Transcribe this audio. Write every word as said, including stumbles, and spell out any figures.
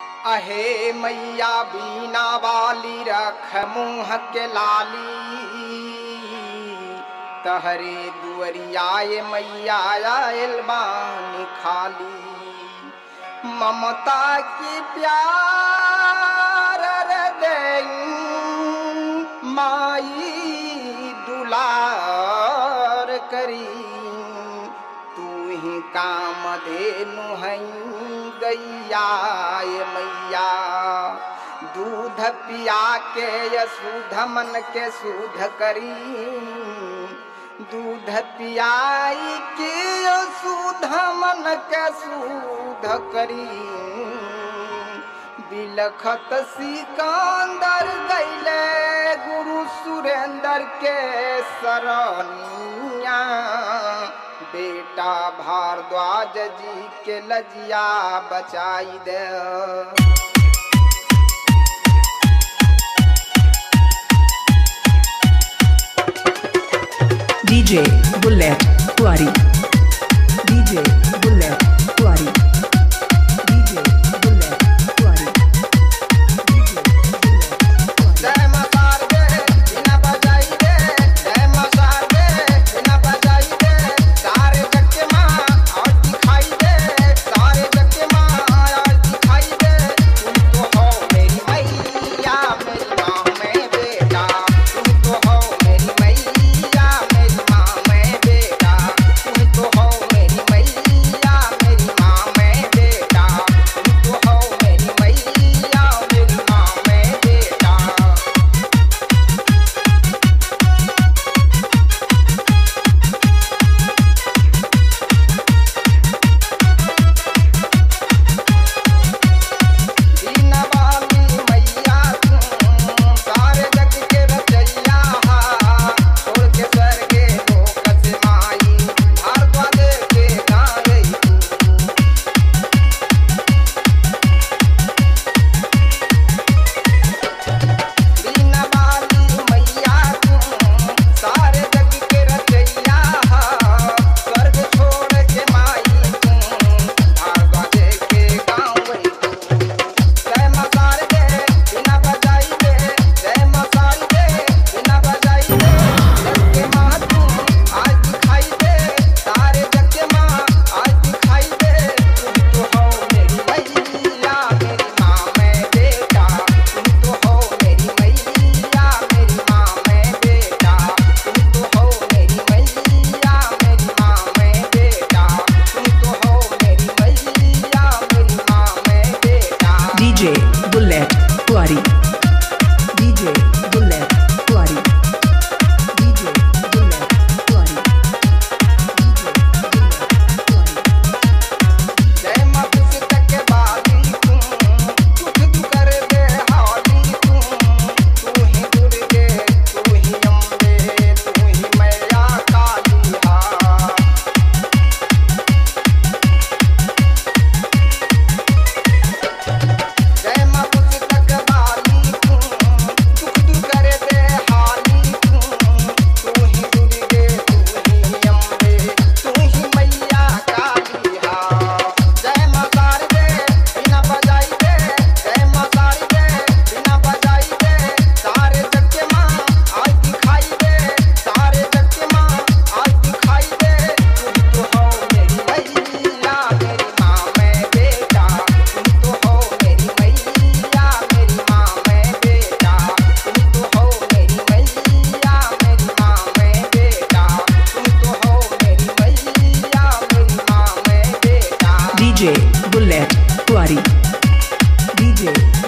अहे मैया बीना वाली रख मुँह के लाली, तहरे दुअरियाए मैया आयल बानी खाली। ममता की प्यार देई माई दुलार करी, तू ही काम धेनु है गैया मैया। दूध पिया के यशुध मन के शुद्ध करी, दूध पियाई के यशुध मन के शुद्ध करी। बिलखत सिकंदर गैले गुरु सुरेंद्र के सरनिया, बेटा भारद्वाज जी के लजिया बचाई दे। डीजे बुलेट कुआरी, डीजे बुलेट कुआरी, डीजे बुलेट कुआरी, जय माता दे बिना बजाई दे, जय माता दे बिना बजाई दे। सारे जग के माँ आज दिखाई दे, सारे जग के माँ आज दिखाई दे। तुम तो हो मेरी मैया मेरी माँ मैं बेटा, तुम तो हो मेरी मैया मेरी माँ मैं बेटा, तुम तो हो मेरी मैया मेरी माँ मैं बेटा, तुम तो हो मेरी मैया मेरी माँ मैं बेटा। बीना वाली मैया तुम सारे जग के रचैया, छोड़ के स्वर्गे लोक से माई भारद्वाज के गायई तू। बीना वाली मैया तुम सारे जग के रचैया, स्वर्ग छोड़ के माई तुम भारद्वाज के गायई तू। जय माता दे बिना बजाई दे, जय माता दे बिना बजाई दे। जग के माँ तुम आज दिखाई दे, सारे जग के माँ आज दिखाई दे। तुम तो हो मेरी मैया मेरी माँ मैं बेटा, तुम तो हो मेरी मैया मेरी माँ मैं बेटा, तुम तो हो मेरी मैया मेरी माँ मैं बेटा, तुम तो हो मेरी मैया मेरी माँ मैं बेटा। डीजे बुलेट कुआरी, डीजे बुलेट कुआरी, डीजे बुलेट कुआरी, जय माँ पुस्तक के बाली तुम, दुख दुख कर दे हाली तुम। तू ही दुर्गे तू ही अम्बे तू ही मैया काली हा। जय माँ पुस्तक बाली तुम, दुख दुख कर दे हाली तुम। तू ही दुर्गे तू ही अम्बे तू ही मैया काली हा। जय माता दे बिना बजाई दे, जय माता दे बिना बजाई दे। सारे जग के माँ आज दिखाई दे, सारे जग के माँ आज दिखाई दे। तुम तो हो मेरी मैया मेरी माँ मैं बेटा, तुम तो हो मेरी मैया मेरी माँ मैं बेटा, तुम तो हो मेरी मैया मेरी माँ मैं बेटा, तुम तो हो मेरी मैया मेरी माँ मैं बेटा। डीजे बुलेट कुआरी, डीजे